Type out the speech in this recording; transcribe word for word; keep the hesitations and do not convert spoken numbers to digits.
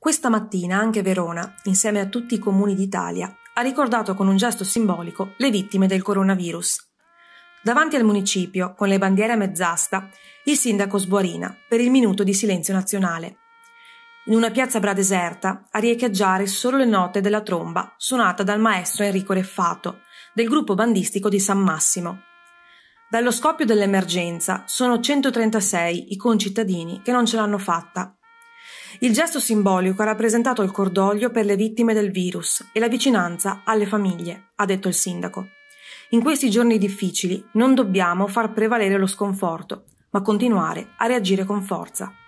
Questa mattina anche Verona, insieme a tutti i comuni d'Italia, ha ricordato con un gesto simbolico le vittime del coronavirus. Davanti al municipio, con le bandiere a mezz'asta, il sindaco sbuorina per il minuto di silenzio nazionale. In una piazza bradeserta, a riecheggiare solo le note della tromba suonata dal maestro Enrico Reffato, del gruppo bandistico di San Massimo. Dallo scoppio dell'emergenza sono centotrentasei i concittadini che non ce l'hanno fatta. Il gesto simbolico ha rappresentato il cordoglio per le vittime del virus e la vicinanza alle famiglie, ha detto il sindaco. In questi giorni difficili non dobbiamo far prevalere lo sconforto, ma continuare a reagire con forza.